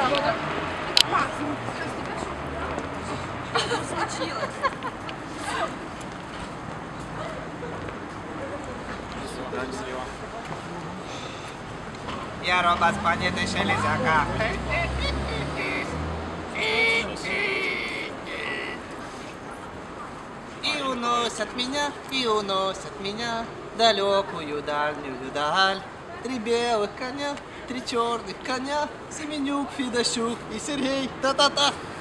Случилось. Я робот с планеты Железяка. И уносят меня далекую дальнюю даль. 3 белых коня, 3 черных коня, Семенюк, Федощук и Сергей. Та-та-та.